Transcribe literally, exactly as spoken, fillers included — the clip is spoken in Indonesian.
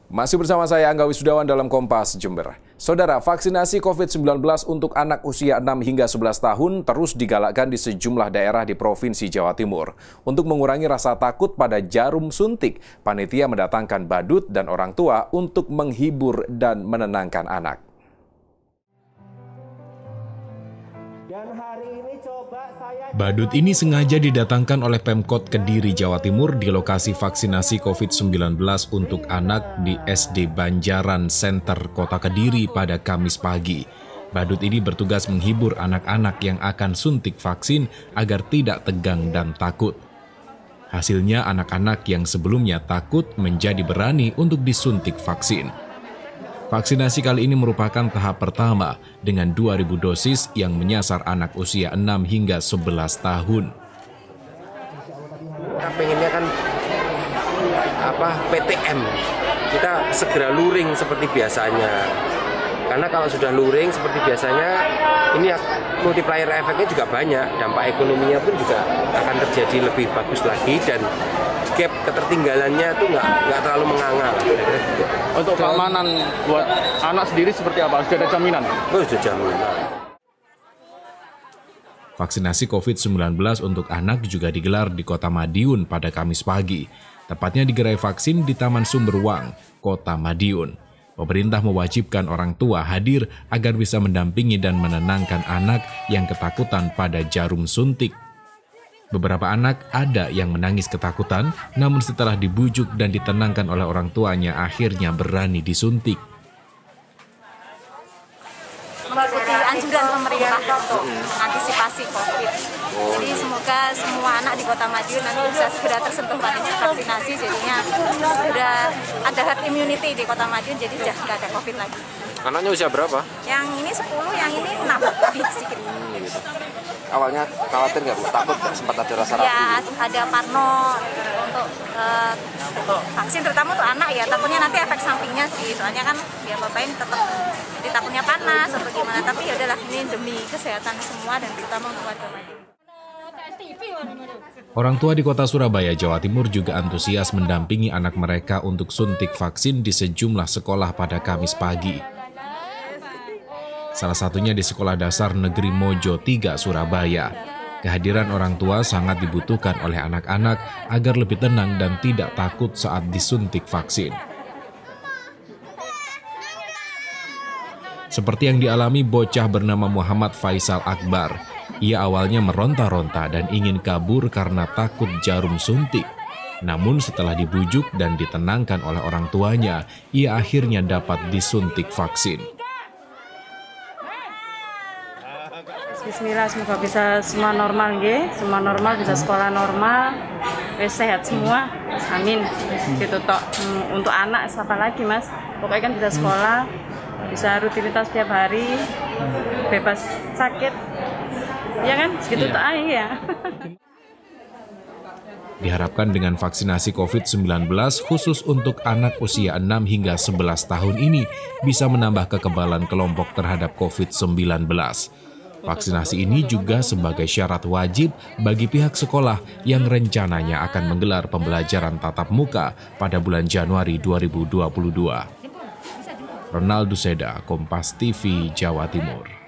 Masih bersama saya Angga Wisnudawan dalam Kompas Jember. Saudara, vaksinasi covid sembilan belas untuk anak usia enam hingga sebelas tahun terus digalakkan di sejumlah daerah di Provinsi Jawa Timur. Untuk mengurangi rasa takut pada jarum suntik, panitia mendatangkan badut dan orang tua untuk menghibur dan menenangkan anak. Badut ini sengaja didatangkan oleh Pemkot Kediri, Jawa Timur di lokasi vaksinasi covid sembilan belas untuk anak di S D Banjaran Center Kota Kediri pada Kamis pagi. Badut ini bertugas menghibur anak-anak yang akan suntik vaksin agar tidak tegang dan takut. Hasilnya anak-anak yang sebelumnya takut menjadi berani untuk disuntik vaksin. Vaksinasi kali ini merupakan tahap pertama dengan dua ribu dosis yang menyasar anak usia enam hingga sebelas tahun. Kita pengennya kan apa P T M, kita segera luring seperti biasanya. Karena kalau sudah luring seperti biasanya, ini multiplier efeknya juga banyak, dampak ekonominya pun juga akan terjadi lebih bagus lagi dan gap ketertinggalannya itu nggak nggak terlalu menganga. Untuk keamanan buat anak sendiri seperti apa? Sudah ada jaminan? Oh, sudah jaminan. Vaksinasi covid sembilan belas untuk anak juga digelar di Kota Madiun pada Kamis pagi. Tepatnya di gerai vaksin di Taman Sumberwang, Kota Madiun. Pemerintah mewajibkan orang tua hadir agar bisa mendampingi dan menenangkan anak yang ketakutan pada jarum suntik. Beberapa anak ada yang menangis ketakutan, namun setelah dibujuk dan ditenangkan oleh orang tuanya akhirnya berani disuntik. Mengikuti anjuran pemerintah untuk mengantisipasi COVID. Jadi semoga semua anak di Kota Madiun nanti bisa segera tersentuh vaksinasi, jadinya sudah ada herd immunity di Kota Madiun, jadi sudah tidak ada COVID lagi. Anaknya usia berapa? Yang ini sepuluh, yang ini enam, lebih sedikit. Hmm, gitu. Awalnya khawatir nggak Bu? Takut nggak? Sempat ada rasa ragu? Ya, ada parno untuk uh, vaksin, terutama untuk anak ya. Takutnya nanti efek sampingnya sih, soalnya kan ya bapaknya tetap ditakutnya panas atau gimana. Tapi ya udahlah, ini demi kesehatan semua dan terutama untuk warga Madiun. Orang tua di Kota Surabaya, Jawa Timur juga antusias mendampingi anak mereka untuk suntik vaksin di sejumlah sekolah pada Kamis pagi. Salah satunya di Sekolah Dasar Negeri Mojo tiga, Surabaya. Kehadiran orang tua sangat dibutuhkan oleh anak-anak agar lebih tenang dan tidak takut saat disuntik vaksin. Seperti yang dialami bocah bernama Muhammad Faisal Akbar. Ia awalnya meronta-ronta dan ingin kabur karena takut jarum suntik. Namun setelah dibujuk dan ditenangkan oleh orang tuanya, ia akhirnya dapat disuntik vaksin. Bismillah, semoga bisa semua normal, nggih. Semua normal, bisa sekolah normal, sehat semua. Amin. Gitu tok. Untuk anak siapa lagi, Mas? Pokoknya kan bisa sekolah, bisa rutinitas setiap hari, bebas sakit. Ya kan? Segitu tok aja ya. Diharapkan dengan vaksinasi covid sembilan belas khusus untuk anak usia enam hingga sebelas tahun ini bisa menambah kekebalan kelompok terhadap covid sembilan belas. Vaksinasi ini juga sebagai syarat wajib bagi pihak sekolah yang rencananya akan menggelar pembelajaran tatap muka pada bulan Januari dua ribu dua puluh dua. Ronaldo Seda, Kompas T V, Jawa Timur.